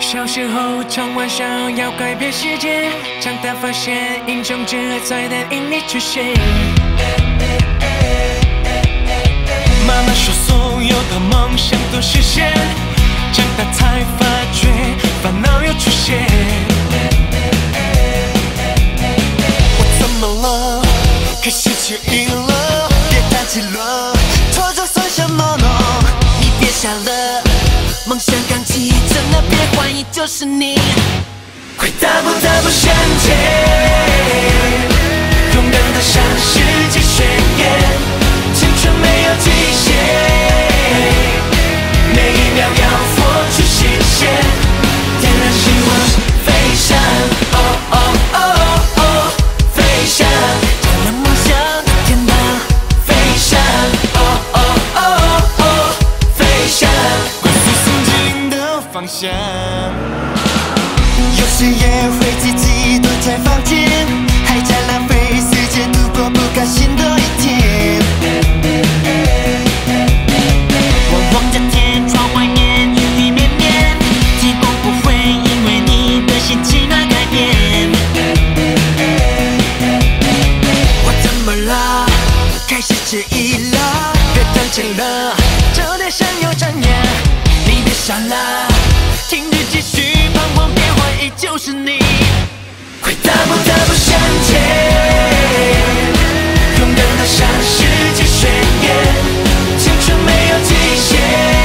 小时候常玩笑要改变世界，长大发现英雄只会在电影里出现。妈妈说所有的梦想都实现，长大才发觉烦恼又出现。我怎么了？开始迟疑了，别担心了，拖着算什么呢？你别傻了，梦想刚起，真的别怀疑，就是你。快大步大步向前，勇敢地向世界宣言，青春没有极限，每一秒要活出新鲜，点燃希望，飞翔，哦哦哦哦，飞翔，照亮梦想的天堂，飞翔，哦哦哦哦，飞翔，快速心灵的方向。有时也会自己躲在房间，还在浪费时间度过不开心的一天。我望着天，窗外面雨雨绵绵，天空不会因为你的心情而改变。我怎么了？开始迟疑了，别胆怯了，这点闪又怎样？你别傻了，听着继续彷徨，别怀疑，就是你。快大步大步向前，勇敢地向世界宣言，青春没有极限，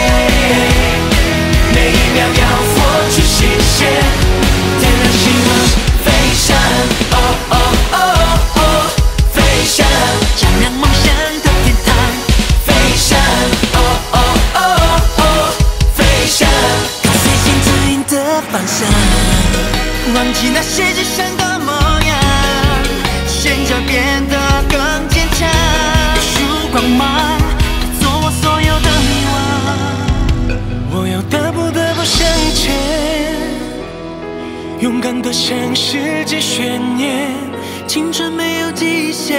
每一秒要活出新鲜，点燃希望，飞翔，哦哦哦哦，飞翔，照亮梦想的天堂，飞翔，哦哦哦哦，飞翔，跟随心指引的方向。忘记那些只剩的模样，选择变得更坚强，一束光芒做我所有的迷惘。我要大步大步向前，勇敢地向世界宣言，青春没有极限，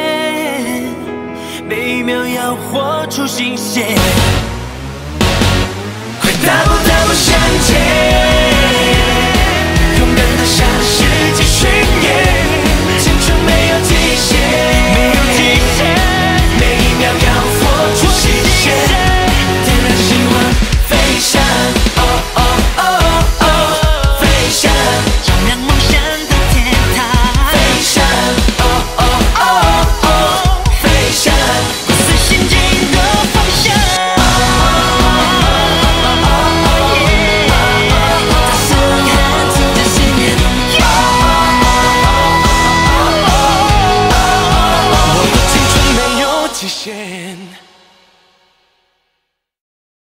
每一秒要活出新鲜。快大步大步向前，勇敢地向世界宣言，青春没有极限，没有极限，每一秒要活出新鲜，点燃希望，飞翔，哦哦哦哦，飞翔，照亮梦想的天堂，飞翔，哦哦哦哦，飞翔，跟随心指引的方向。极限。